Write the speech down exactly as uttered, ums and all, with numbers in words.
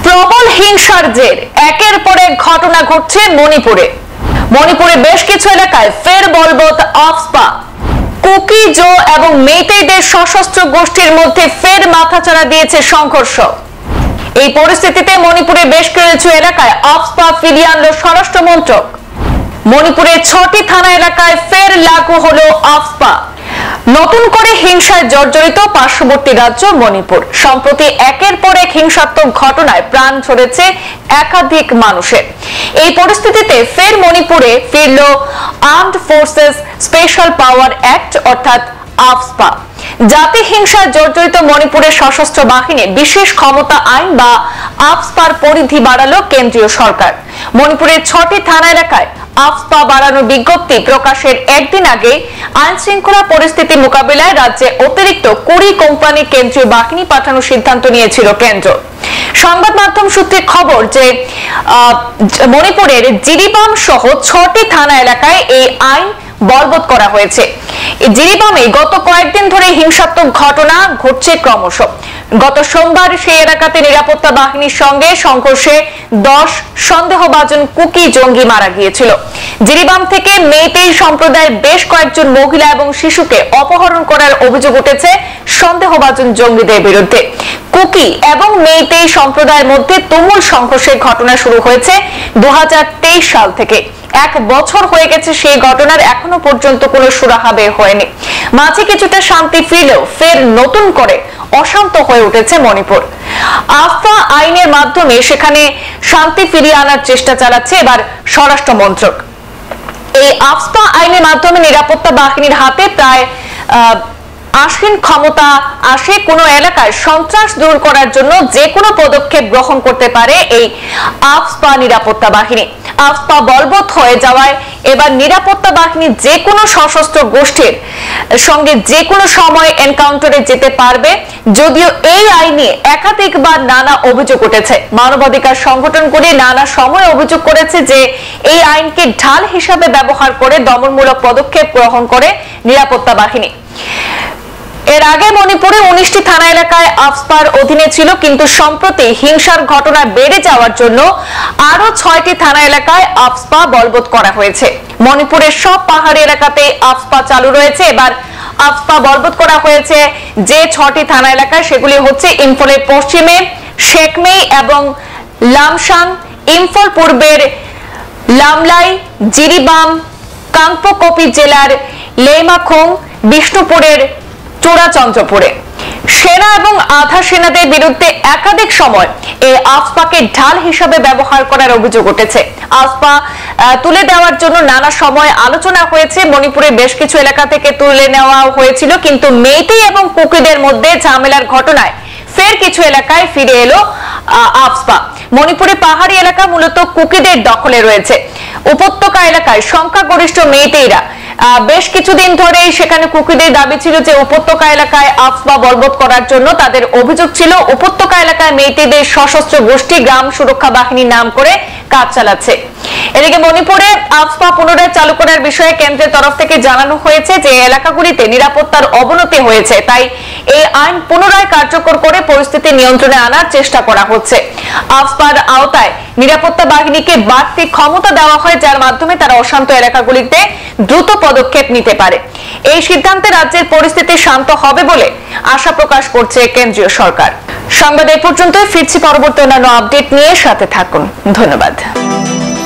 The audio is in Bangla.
প্রবল হিংসার জের একের পর এক ঘটনা ঘটছে মণিপুরে। মণিপুরে বেশ কিছু এলাকায় ফের বলবৎ আফস্পা। কুকি, জো এবং মেইতেইদের সশস্ত্র গোষ্ঠীর মধ্যে ফের মাথাচাড়া দিয়েছে সংঘর্ষ। এই পরিস্থিতিতে মণিপুরে বেশ কিছু এলাকায় আফস্পা ফিরিয়ে আনলো স্বরাষ্ট্র মন্ত্রক। মণিপুরের ছটি থানা এলাকায় ফের লাগু হলো আফস্পা। নতুন করে হিংসায় জর্জরিত পার্শ্ববর্তী রাজ্য মণিপুর। সম্প্রতি একের পর এক হিংসাত্মক ঘটনায় প্রাণ ঝরেছে একাধিক মানুষের। এই পরিস্থিতিতে ফের মণিপুরে ফিরল armed forces special power act অর্থাৎ আফস্পা। জাতি হিংসায় জর্জরিত মণিপুরের সশস্ত্র বাহিনী বিশেষ ক্ষমতা আইন বা আফস্পার পরিধি বাড়ালো কেন্দ্রীয় সরকার। মণিপুরের ছটি থানা এলাকায় আফস্পা বাড়ানোর বিজ্ঞপ্তি প্রকাশের একদিন আগে আইন শৃঙ্খলা পরিস্থিতি মোকাবিলায় রাজ্যে অতিরিক্ত কুড়ি কোম্পানি কেন্দ্রীয় বাহিনী পাঠানোর সিদ্ধান্ত নিয়েছিল কেন্দ্র। সংবাদ মাধ্যম সূত্রে খবর যে মণিপুরের জিরিবাম সহ ছটি থানা এলাকায় এই আইন বলবৎ করা হয়েছে। জিরিবামে গত কয়েকদিন ধরে হিংসাত্মক ঘটনা ঘটছে ক্রমশ। গত সোমবার সেই এলাকাতে নিরাপত্তা বাহিনীর সঙ্গে সংঘর্ষে দশ সন্দেহভাজন কুকি জঙ্গি মারা গিয়েছিল। জিরিবাম থেকে মেইতেই সম্প্রদায়ের বেশ কয়েকজন মহিলা এবং শিশুকে অপহরণ করার অভিযোগ উঠেছে সন্দেহভাজন জঙ্গিদের বিরুদ্ধে। কুকি এবং মেইতেই সম্প্রদায়ের মধ্যে তুমুল সংঘর্ষের ঘটনা শুরু হয়েছে দু হাজার তেইশ সাল থেকে। এক বছর হয়ে গেছে সেই ঘটনার, এখনো পর্যন্ত কোনো সুরাহা বের হয়নি। মাঝে কিছুটা শান্তি ফিরলেও ফের নতুন করে অশান্ত হয়ে উঠেছে মণিপুর। আফস্পা আইনের মাধ্যমে সেখানে শান্তি ফিরিয়ে আনার চেষ্টা চালাচ্ছে এবার স্বরাষ্ট্র মন্ত্রক। এই আফস্পা আইনের মাধ্যমে নিরাপত্তা বাহিনীর হাতে প্রায় আহ আসীন ক্ষমতা আসে কোনো এলাকায় সন্ত্রাস দূর করার জন্য যে কোনো পদক্ষেপ গ্রহণ করতে পারে এই আফস্পা নিরাপত্তা বাহিনী। আফস্পা বলবৎ হয়ে যাওয়ায় এবার নিরাপত্তা বাহিনী যে কোনো সশস্ত্র গোষ্ঠীর সঙ্গে যে কোনো সময় এনকাউন্টারে যেতে পারবে। যদিও এই আইনে একাধিকবার নানা অভিযোগ উঠেছে, মানবাধিকার সংগঠনগুলি নানা সময় অভিযোগ করেছে যে এই আইনকে ঢাল হিসাবে ব্যবহার করে দমনমূলক পদক্ষেপ গ্রহণ করে নিরাপত্তা বাহিনী। এর আগে মণিপুরে উনিশটি থানা এলাকায় আফস্পার অধীনে ছিল, কিন্তু সম্প্রতি হিংসার ঘটনা বেড়ে যাওয়ার জন্য আরো ছয়টি থানা এলাকায় আফস্পা বলবৎ করা হয়েছে। মণিপুরের সব পাহাড়ি এলাকাতে আফস্পা চালু রয়েছে। এবার আফস্পা বলবৎ করা হয়েছে যে ছটি থানা এলাকায়, সেগুলি হচ্ছে ইম্ফলের পশ্চিমে শেকমেই এবং লামসাং, ইম্ফল পূর্বের লামলাই, জিরিবাম, কাংপোকপি জেলার লেইমাখং, বিষ্ণুপুরের চূড়াচন্দ্রপুরে। সেনা এবং আধা সেনাদের বিরুদ্ধে একাধিক সময় এই আফস্পাকে ঢাল হিসাবে ব্যবহার করার অভিযোগ উঠেছে। আফস্পা তুলে দেওয়ার জন্য নানা সময় আলোচনা হয়েছে। মণিপুরের বেশ কিছু এলাকা থেকে তুলে নেওয়া হয়েছিল, কিন্তু মেইতেই এবং কুকিদের মধ্যে ঝামেলার ঘটনায় ফের কিছু এলাকায় ফিরে এলো আফস্পা। মণিপুরে পাহাড়ি এলাকা মূলত কুকিদের দখলে রয়েছে। উপত্যকা এলাকায় সংখ্যাগরিষ্ঠ মেইতেইরা। বেশ কিছুদিন ধরে সেখানে কুকিদের দাবি ছিল যে উপত্যকা এলাকায় আফস্পা বলবৎ করার জন্য তাদের অভিযোগ ছিল উপত্যকা এলাকায় মেইতেইদের সশস্ত্র গোষ্ঠী গ্রাম সুরক্ষা বাহিনীর নাম করে কাজ চালাচ্ছে। এদিকে মণিপুরে আফস্পা পুনরায় চালু করার বিষয়ে কেন্দ্রের তরফ থেকে জানানো হয়েছে যে এলাকাগুলিতে নিরাপত্তার অবনতি হয়েছে, তাই এই আইন পুনরায় কার্যকর করে পরিস্থিতি নিয়ন্ত্রণে আনার চেষ্টা করা হচ্ছে। আফস্পার আওতায় নিরাপত্তা বাহিনীকে বাড়তি ক্ষমতা দেওয়া হয়, যার মাধ্যমে তারা অশান্ত এলাকাগুলিতে দ্রুত পদক্ষেপ নিতে পারে। এই সিদ্ধান্তে রাজ্যের পরিস্থিতি শান্ত হবে বলে আশা প্রকাশ করছে কেন্দ্রীয় সরকার। সংবাদ এই পর্যন্তই, ফিরছি পরবর্তী অন্যান্য আপডেট নিয়ে, সাথে থাকুন। ধন্যবাদ।